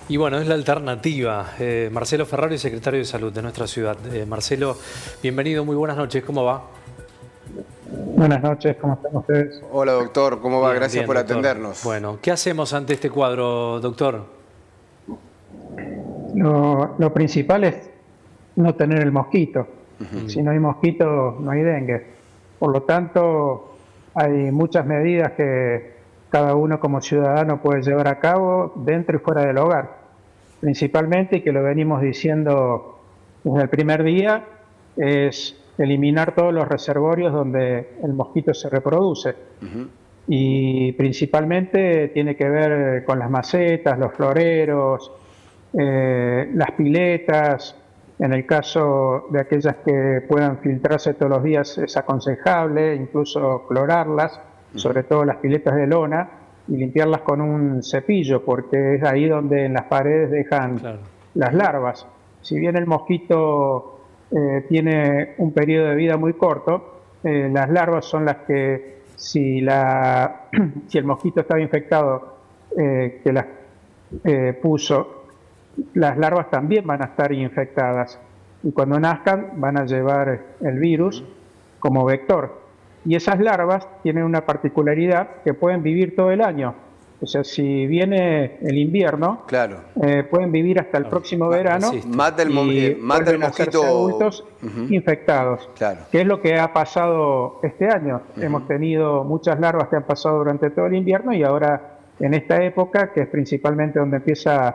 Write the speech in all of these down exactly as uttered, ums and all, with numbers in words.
Y bueno, es la alternativa. Eh, Marcelo Ferrari, secretario de Salud de nuestra ciudad. Eh, Marcelo, bienvenido, muy buenas noches, ¿cómo va? Buenas noches, ¿cómo están ustedes? Hola doctor, ¿cómo va? Bien, Gracias bien, por doctor. atendernos. Bueno, ¿qué hacemos ante este cuadro, doctor? Lo, lo principal es no tener el mosquito. Uh-huh. Si no hay mosquito, no hay dengue. Por lo tanto, hay muchas medidas que cada uno como ciudadano puede llevar a cabo dentro y fuera del hogar. Principalmente, y que lo venimos diciendo desde el primer día, es eliminar todos los reservorios donde el mosquito se reproduce. Uh-huh. Y principalmente tiene que ver con las macetas, los floreros, eh, las piletas. En el caso de aquellas que puedan filtrarse todos los días es aconsejable incluso clorarlas, uh-huh. sobre todo las piletas de lona, y limpiarlas con un cepillo, porque es ahí donde en las paredes dejan claro. las larvas. Si bien el mosquito eh, tiene un periodo de vida muy corto, eh, las larvas son las que, si, la, si el mosquito estaba infectado, eh, que las eh, puso, las larvas también van a estar infectadas. Y cuando nazcan van a llevar el virus como vector. Y esas larvas tienen una particularidad que pueden vivir todo el año. O sea, si viene el invierno, claro. eh, pueden vivir hasta el claro. próximo verano mata el, y mata el mosquito adultos uh-huh. infectados. Claro. Que es lo que ha pasado este año. Uh-huh. Hemos tenido muchas larvas que han pasado durante todo el invierno y ahora en esta época, que es principalmente donde empieza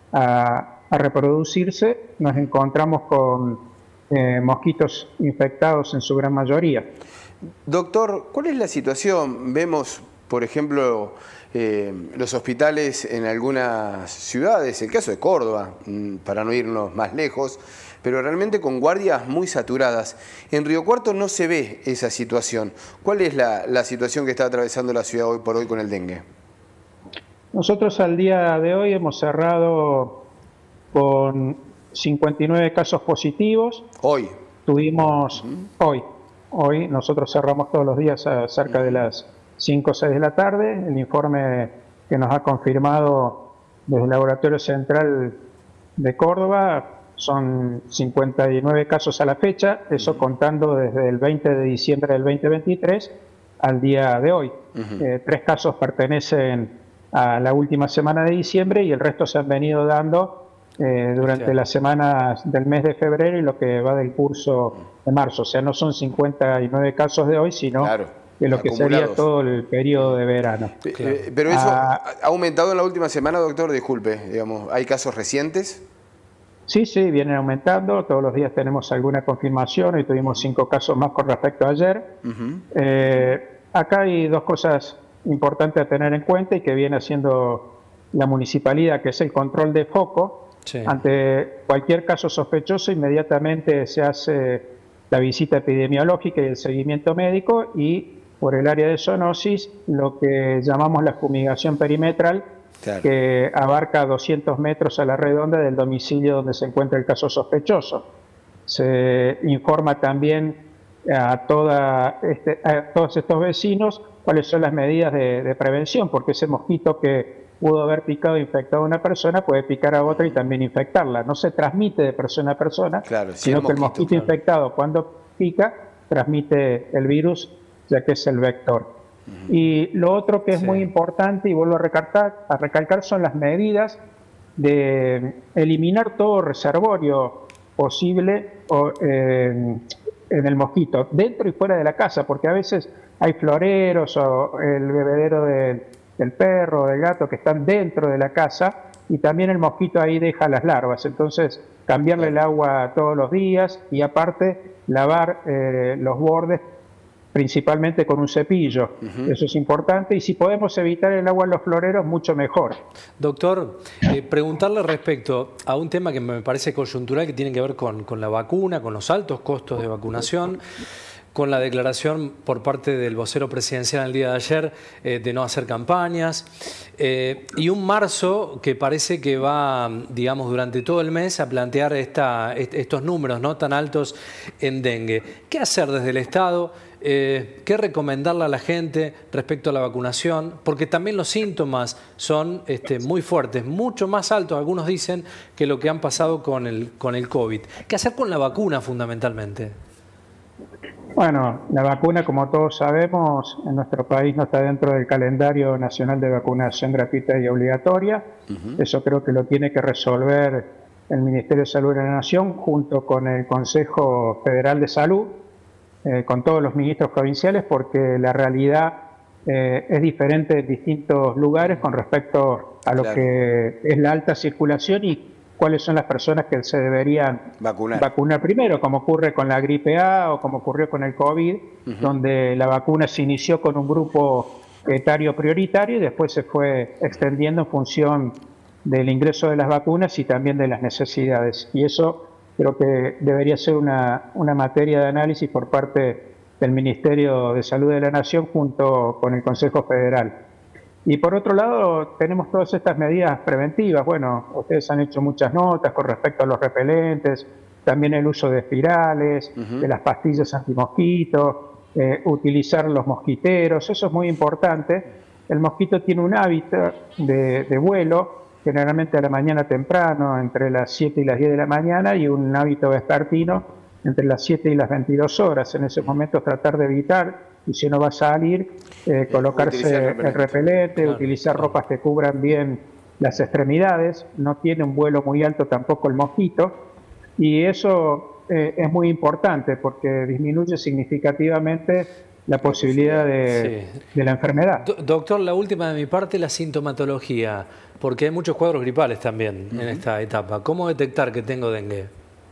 a, a reproducirse, nos encontramos con eh, mosquitos infectados en su gran mayoría. Doctor, ¿cuál es la situación? Vemos, por ejemplo, eh, los hospitales en algunas ciudades, el caso de Córdoba, para no irnos más lejos, pero realmente con guardias muy saturadas. En Río Cuarto no se ve esa situación. ¿Cuál es la, la situación que está atravesando la ciudad hoy por hoy con el dengue? Nosotros al día de hoy hemos cerrado con cincuenta y nueve casos positivos. Hoy. Tuvimos uh-huh. hoy. Hoy nosotros cerramos todos los días a cerca de las cinco o seis de la tarde. El informe que nos ha confirmado desde el Laboratorio Central de Córdoba son cincuenta y nueve casos a la fecha, eso contando desde el veinte de diciembre del veinte veintitrés al día de hoy. Uh-huh. eh, tres casos pertenecen a la última semana de diciembre y el resto se han venido dando Eh, durante claro. las semanas del mes de febrero y lo que va del curso de marzo. O sea, no son cincuenta y nueve casos de hoy, sino claro, de lo que sería todo el periodo de verano. Claro. Pero eso ah, ha aumentado en la última semana, doctor, disculpe, digamos, ¿hay casos recientes? Sí, sí, vienen aumentando, todos los días tenemos alguna confirmación, hoy tuvimos cinco casos más con respecto a ayer. Uh-huh. eh, acá hay dos cosas importantes a tener en cuenta y que viene haciendo la municipalidad, que es el control de foco. Sí. Ante cualquier caso sospechoso, inmediatamente se hace la visita epidemiológica y el seguimiento médico, y por el área de zoonosis, lo que llamamos la fumigación perimetral, claro. que abarca doscientos metros a la redonda del domicilio donde se encuentra el caso sospechoso. Se informa también a, toda este, a todos estos vecinos cuáles son las medidas de, de prevención, porque ese mosquito que pudo haber picado e infectado a una persona, puede picar a otra y también infectarla. No se transmite de persona a persona, claro, sino el que el mosquito claro. infectado, cuando pica, transmite el virus, ya que es el vector. Uh-huh. Y lo otro que es sí. muy importante, y vuelvo a recalcar, a recalcar, son las medidas de eliminar todo reservorio posible o, eh, en el mosquito, dentro y fuera de la casa, porque a veces hay floreros o el bebedero de del perro o del gato que están dentro de la casa, y también el mosquito ahí deja las larvas. Entonces, cambiarle el agua todos los días y aparte lavar eh, los bordes principalmente con un cepillo. Uh-huh. Eso es importante, y si podemos evitar el agua en los floreros, mucho mejor. Doctor, eh, preguntarle respecto a un tema que me parece coyuntural, que tiene que ver con, con la vacuna, con los altos costos de vacunación, con la declaración por parte del vocero presidencial el día de ayer eh, de no hacer campañas, eh, y un marzo que parece que va, digamos, durante todo el mes a plantear esta, est estos números no tan altos en dengue. ¿Qué hacer desde el Estado Eh, ¿Qué recomendarle a la gente respecto a la vacunación? Porque también los síntomas son este, muy fuertes, mucho más altos, algunos dicen, que lo que han pasado con el, con el COVID. ¿Qué hacer con la vacuna fundamentalmente? Bueno, la vacuna, como todos sabemos, en nuestro país no está dentro del calendario nacional de vacunación gratuita y obligatoria. Uh-huh. Eso creo que lo tiene que resolver el Ministerio de Salud de la Nación junto con el Consejo Federal de Salud, eh, con todos los ministros provinciales, porque la realidad eh, es diferente en distintos lugares con respecto a lo claro. que es la alta circulación y cuáles son las personas que se deberían vacunar. vacunar primero, como ocurre con la gripe A o como ocurrió con el COVID, uh-huh. donde la vacuna se inició con un grupo etario prioritario y después se fue extendiendo en función del ingreso de las vacunas y también de las necesidades. Y eso creo que debería ser una, una materia de análisis por parte del Ministerio de Salud de la Nación junto con el Consejo Federal. Y por otro lado, tenemos todas estas medidas preventivas. Bueno, ustedes han hecho muchas notas con respecto a los repelentes, también el uso de espirales, uh-huh. de las pastillas antimosquitos, eh, utilizar los mosquiteros, eso es muy importante. El mosquito tiene un hábito de, de vuelo, generalmente a la mañana temprano, entre las siete y las diez de la mañana, y un hábito vespertino entre las siete y las veintidós horas. En esos momentos tratar de evitar, y si uno va a salir, eh, colocarse el repelente, el repelente claro. utilizar ropas que cubran bien las extremidades. No tiene un vuelo muy alto tampoco el mosquito, y eso eh, es muy importante porque disminuye significativamente la posibilidad de, sí. de la enfermedad. Do- doctor, la última de mi parte, la sintomatología, porque hay muchos cuadros gripales también uh-huh. en esta etapa. ¿Cómo detectar que tengo dengue?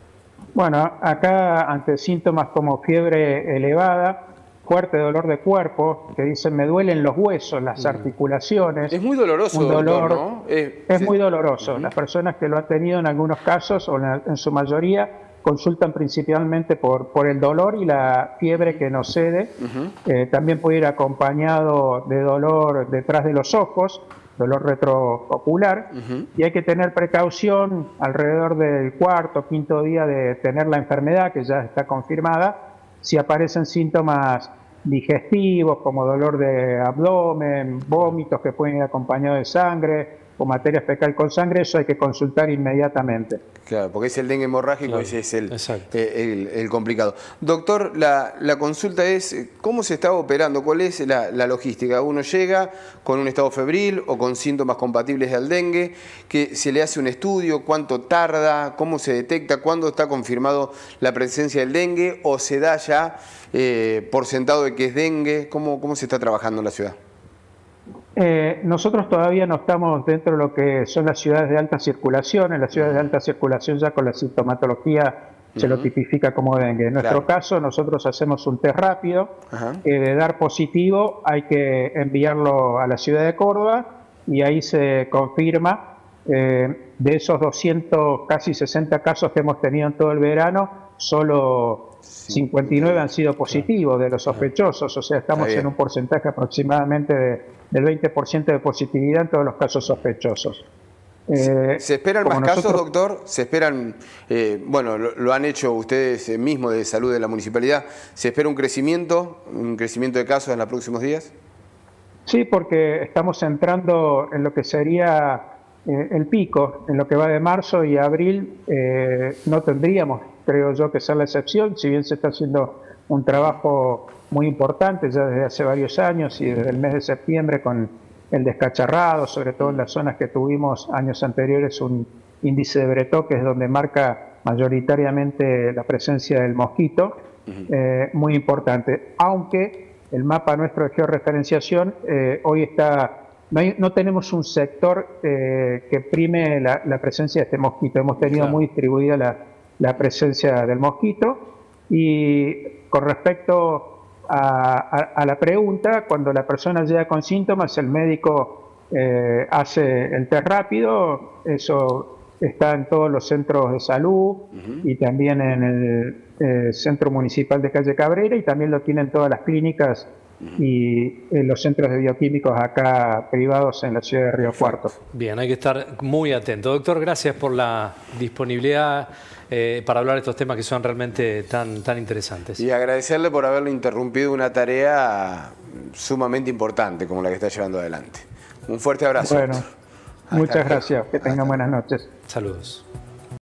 Bueno, acá ante síntomas como fiebre elevada, fuerte dolor de cuerpo, que dicen me duelen los huesos, las articulaciones. Es muy doloroso, un dolor, doctor, ¿no? Eh, es sí. muy doloroso. Uh-huh. Las personas que lo han tenido en algunos casos, o en, en su mayoría, consultan principalmente por, por el dolor y la fiebre que no cede. Uh-huh. Eh, también puede ir acompañado de dolor detrás de los ojos, dolor retroocular, uh-huh. y hay que tener precaución alrededor del cuarto, quinto día de tener la enfermedad, que ya está confirmada. Si aparecen síntomas digestivos como dolor de abdomen, vómitos que pueden ir acompañados de sangre o materia fecal con sangre, eso hay que consultar inmediatamente. Claro, porque es el dengue hemorrágico, claro. ese es el, eh, el, el complicado. Doctor, la, la consulta es, ¿cómo se está operando? ¿Cuál es la, la logística? ¿Uno llega con un estado febril o con síntomas compatibles al dengue? ¿Que se le hace un estudio? ¿Cuánto tarda? ¿Cómo se detecta? ¿Cuándo está confirmado la presencia del dengue? ¿O se da ya eh, por sentado de que es dengue? ¿Cómo, cómo se está trabajando en la ciudad? Eh, nosotros todavía no estamos dentro de lo que son las ciudades de alta circulación. En las ciudades de alta circulación ya con la sintomatología uh-huh. se lo tipifica como dengue. En nuestro claro. caso nosotros hacemos un test rápido, uh-huh. que de dar positivo hay que enviarlo a la ciudad de Córdoba y ahí se confirma. Eh, de esos doscientos, casi sesenta casos que hemos tenido en todo el verano, solo cincuenta y nueve han sido positivos de los sospechosos, o sea, estamos en un porcentaje aproximadamente de, del veinte por ciento de positividad en todos los casos sospechosos. Eh, ¿Se esperan más nosotros... casos, doctor? ¿Se esperan, eh, bueno, lo, lo han hecho ustedes mismos de salud de la municipalidad, ¿se espera un crecimiento, un crecimiento de casos en los próximos días? Sí, porque estamos entrando en lo que sería eh, el pico, en lo que va de marzo y abril, eh, no tendríamos, creo yo, que ser la excepción, si bien se está haciendo un trabajo muy importante ya desde hace varios años y desde el mes de septiembre con el descacharrado, sobre todo en las zonas que tuvimos años anteriores un índice de Breton, que es donde marca mayoritariamente la presencia del mosquito, eh, muy importante. Aunque el mapa nuestro de georreferenciación eh, hoy está, no, hay, no tenemos un sector eh, que prime la, la presencia de este mosquito. Hemos tenido claro. muy distribuida la, la presencia del mosquito. Y con respecto a, a, a la pregunta, cuando la persona llega con síntomas, el médico eh, hace el test rápido, eso está en todos los centros de salud uh-huh. y también en el eh, Centro Municipal de Calle Cabrera, y también lo tienen todas las clínicas y eh, los centros de bioquímicos acá privados en la ciudad de Río Cuarto. Bien, hay que estar muy atento. Doctor, gracias por la disponibilidad eh, para hablar de estos temas que son realmente tan, tan interesantes. Y agradecerle por haberle interrumpido una tarea sumamente importante como la que está llevando adelante. Un fuerte abrazo. Bueno, muchas gracias. Que tengan buenas noches. Saludos.